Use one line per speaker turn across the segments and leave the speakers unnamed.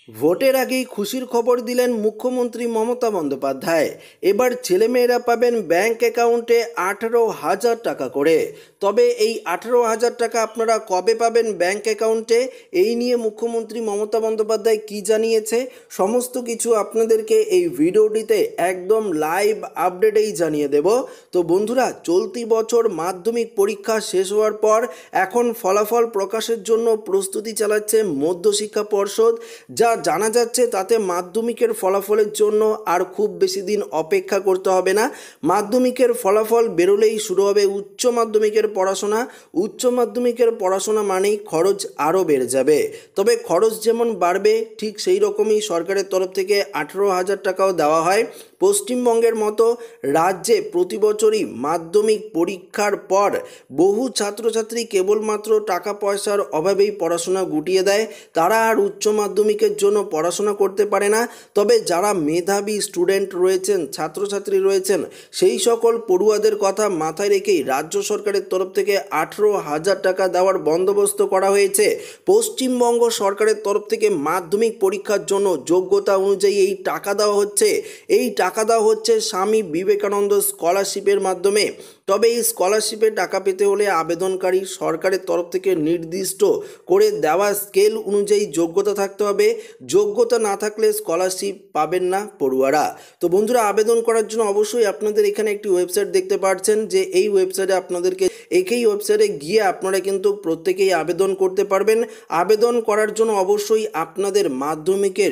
ভোটের আগেই খুশির খবর দিলেন মুখ্যমন্ত্রী মমতা বন্দ্যোপাধ্যায়। এবার ছেলেমেয়েরা পাবেন ব্যাংক অ্যাকাউন্টে 18,000 টাকা করে। তবে এই 18,000 টাকা আপনারা কবে পাবেন ব্যাংক অ্যাকাউন্টে, এই নিয়ে মুখ্যমন্ত্রী মমতা বন্দ্যোপাধ্যায় কি জানিয়েছে, সমস্ত কিছু আপনাদেরকে এই ভিডিওটিতে একদম লাইভ আপডেটেই জানিয়ে দেব। তো বন্ধুরা, চলতি বছর মাধ্যমিক পরীক্ষা শেষ হওয়ার পর এখন ফলাফল প্রকাশের জন্য প্রস্তুতি চালাচ্ছে মধ্যশিক্ষা পর্ষদ। যা জানা যাচ্ছে তাতে মাধ্যমিকের ফলাফলের জন্য আর খুব বেশি দিন অপেক্ষা করতে হবে না। মাধ্যমিকের ফলাফল বেরোলেই শুরু হবে উচ্চ মাধ্যমিকের পড়াশোনা। উচ্চ মাধ্যমিকের পড়াশোনা মানেই খরচ আরও বেড়ে যাবে। তবে খরচ যেমন বাড়বে ঠিক সেই রকমই সরকারের তরফ থেকে 18,000 টাকাও দেওয়া হয়। পশ্চিমবঙ্গের মতো রাজ্যে প্রতি বছরই মাধ্যমিক পরীক্ষার পর বহু ছাত্রছাত্রী কেবলমাত্র টাকা পয়সার অভাবেই পড়াশোনা গুটিয়ে দেয়। তারা আর উচ্চ মাধ্যমিকের জন্য পড়াশোনা করতে পারে না। তবে যারা মেধাবী স্টুডেন্ট রয়েছেন, ছাত্রছাত্রী রয়েছেন, সেই সকল পড়ুয়াদের কথা মাথায় রেখেই রাজ্য সরকারের তরফ থেকে 18,000 টাকা দেওয়ার বন্দোবস্ত করা হয়েছে। পশ্চিমবঙ্গ সরকারের তরফ থেকে মাধ্যমিক পরীক্ষার জন্য যোগ্যতা অনুযায়ী এই টাকা দেওয়া হচ্ছে। এই টাকা দেওয়া হচ্ছে স্বামী বিবেকানন্দ স্কলারশিপের মাধ্যমে। তবে এই স্কলারশিপে টাকা পেতে হলে আবেদনকারী সরকারের তরফ থেকে নির্দিষ্ট করে দেওয়া স্কেল অনুযায়ী যোগ্যতা থাকতে হবে। যোগ্যতা না থাকলে স্কলারশিপ পাবেন না পড়ুয়ারা। তো বন্ধুরা, আবেদন করার জন্য অবশ্যই আপনাদের এখানে একটি ওয়েবসাইট দেখতে পাচ্ছেন, যে এই ওয়েবসাইটে আপনাদেরকে এই ওয়েবসাইটে গিয়ে আপনারা কিন্তু প্রত্যেকেই আবেদন করতে পারবেন। আবেদন করার জন্য অবশ্যই আপনাদের মাধ্যমিকের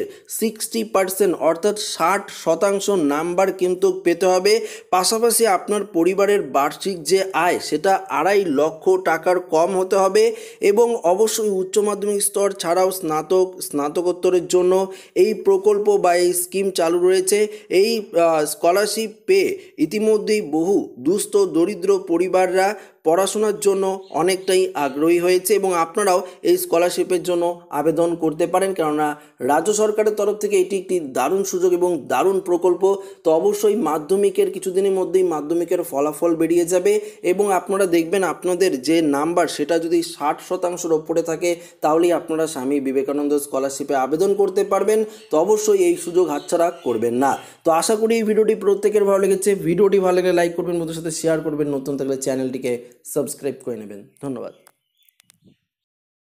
60% অর্থাৎ 60% নাম্বার কিন্তু পেতে হবে। পাশাপাশি আপনার পরিবারের বার্ষিক যে আয় সেটা 2.5 লক্ষ টাকার কম হতে হবে। এবং অবশ্যই উচ্চ মাধ্যমিক স্তর ছাড়াও স্নাতকোত্তরের জন্য এই প্রকল্প বা এই স্কিম চালু রয়েছে। এই স্কলারশিপ পেয়ে ইতিমধ্যেই বহু দুস্থ দরিদ্র পরিবাররা পড়াশোনার জন্য অনেকটাই আগ্রহী হয়েছে এবং আপনারাও এই স্কলারশিপের জন্য আবেদন করতে পারেন, কেননা রাজ্য সরকারের তরফ থেকে এটি একটি দারুণ সুযোগ এবং দারুণ প্রকল্প। তো অবশ্যই মাধ্যমিকের কিছুদিনের মধ্যেই মাধ্যমিকের ফলাফল বেরিয়ে যাবে এবং আপনারা দেখবেন আপনাদের যে নাম্বার সেটা যদি 60%-র ওপরে থাকে তাহলেই আপনারা স্বামী বিবেকানন্দ স্কলারশিপে আবেদন করতে পারবেন। তো অবশ্যই এই সুযোগ হাতছাড়া করবেন না। তো আশা করি এই ভিডিওটি প্রত্যেকের ভালো লেগেছে। ভিডিওটি ভালো লাগলে লাইক করবেন, বন্ধুদের সাথে শেয়ার করবেন, নতুন থাকলে চ্যানেলটিকে সাবস্ক্রাইব করে নেবেন। ধন্যবাদ।